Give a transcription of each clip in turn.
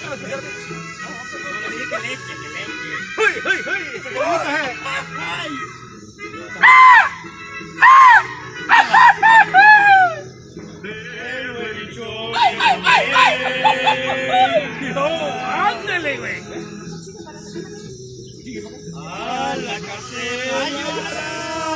¡Ándale, güey! ¡A la cárcel!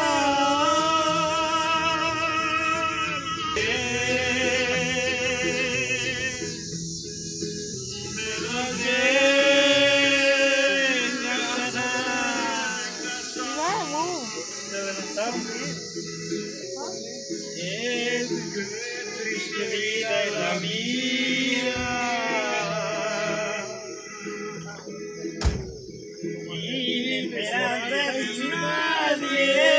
Triste vida es la mía y esperanza sin nadie.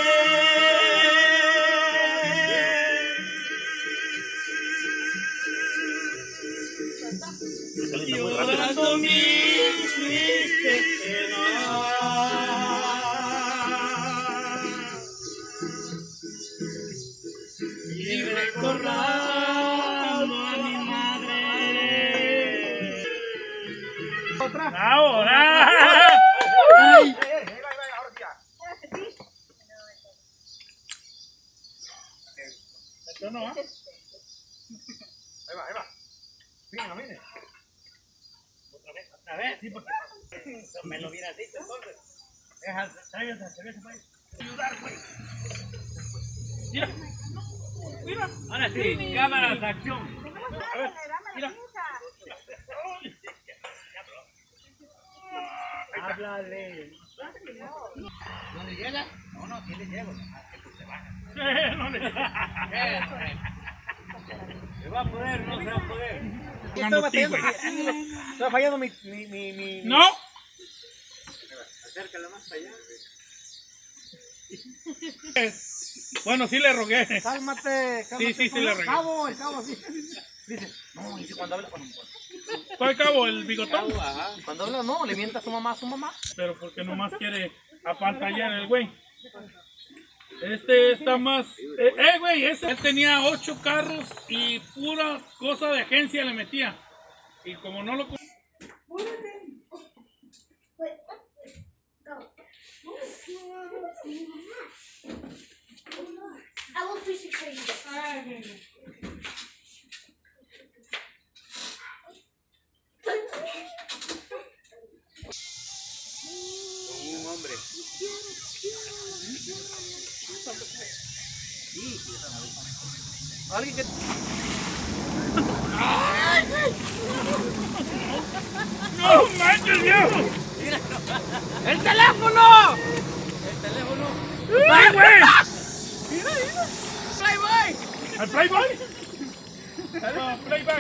Llorando mis tristes penas y recordando a mi madre. ¡Ahora! ¡Ay! ¿Esto no va? Ahí va. Viene. Otra vez, sí, porque me lo hubieras dicho entonces. Deja, tráigase la cerveza para ayudar, güey. Mira. Ahora sí, cámaras, acción. A ver, mira. Háblale. ¿No le llega? No, sí le llego. Se baja. No le llega. Se va a poder, no se va a poder. Está fallando mi... ¡No! Acércala más para allá. Bueno, sí le rogué. Cálmate. Sí, le rogué. El cabo, sí. Dice, no, dice cuando habla... ¿Cuál cabo? ¿El bigotón? Cuando habla, no, le mienta a su mamá. Pero porque nomás quiere apantallar el güey. Este está más... güey, él tenía 8 carros y pura cosa de agencia le metía. Y como no lo... I will push it for you. Un hombre. Alguien que... ¡No manches, viejo! ¡El teléfono! ¡Ay, güey! ¡Playboy! ¿Al Playboy? No, Playback.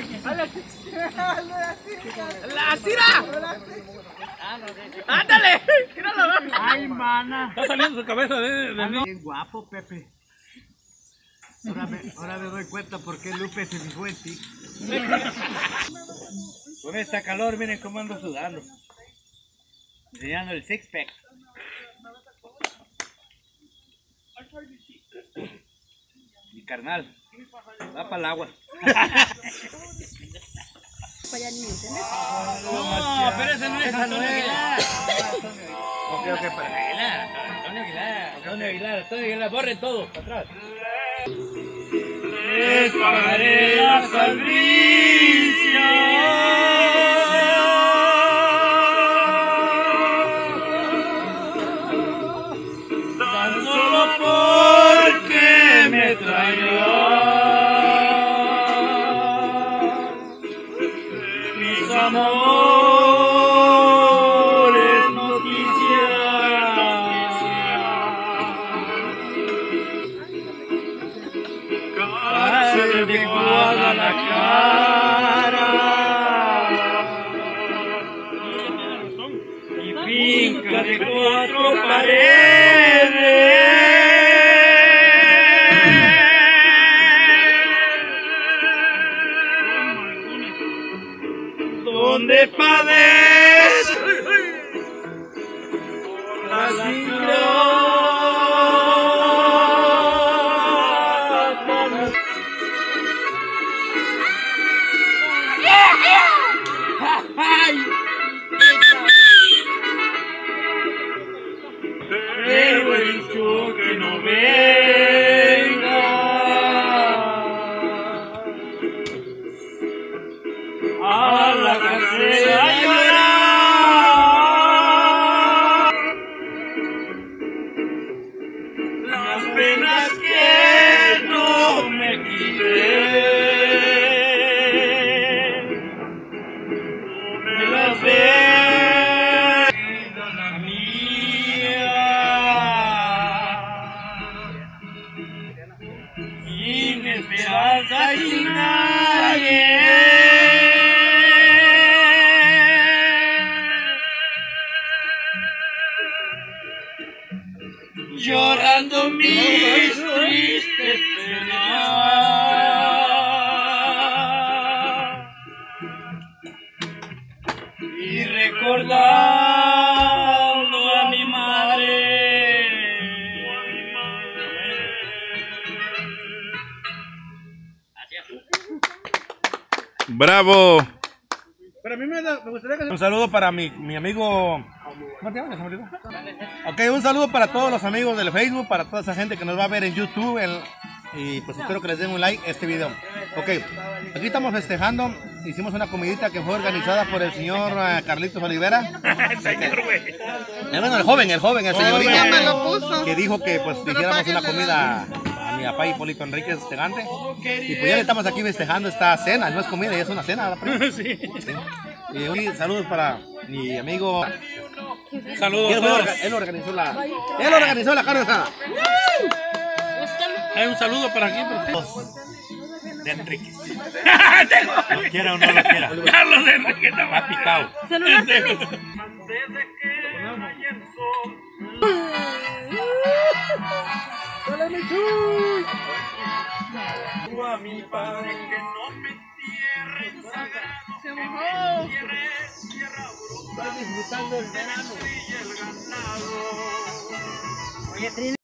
¡La Cira! ¡Ándale! ¡Míralo! ¡Ay, mana! Está saliendo su cabeza de mí. Qué guapo, Pepe. Ahora me doy cuenta por qué Lupe se fijó en ti. Con esta calor, miren cómo ando sudando. Enseñando el six-pack. Mi carnal, va para el agua. No, pero ese no es Antonio Aguilar. Ok, para Aguilar, Antonio Aguilar, borren todo, para atrás. Les pagaré la tan solo porque me traerá mis amores noticias. Cárcel de Guadalajara y finca de 4 paredes donde padezco la ingrata. esperanza sin nadie. Llorando mis tristes penas y recordando a mi madre. Bravo. Pero a mí me gustaría que... Un saludo para mi amigo... ¿Cómo te llamas? Ok, un saludo para todos los amigos del Facebook, para toda esa gente que nos va a ver en YouTube. Y pues espero que les den un like a este video. Ok, aquí estamos festejando. Hicimos una comidita que fue organizada por el señor Carlitos Olivera. El señor, güey. Bueno, el joven, el señorito. Ya me lo puso. Que dijo que pues dijéramos una comida a mi papá Hipólito Enríquez Tegante. Y pues ya le estamos aquí festejando esta cena. No es comida, ya es una cena, ¿verdad? Sí. Y saludos para mi amigo. Saludos a todos. Él organizó la carne asada. Hay un saludo para aquí. De Enríquez. Lo quiera o no lo quiera. Carlos de Enrique Está picado. A mi padre que no me entierren sagrado, Se mojó. Está disfrutando el verano. Oye, Trini.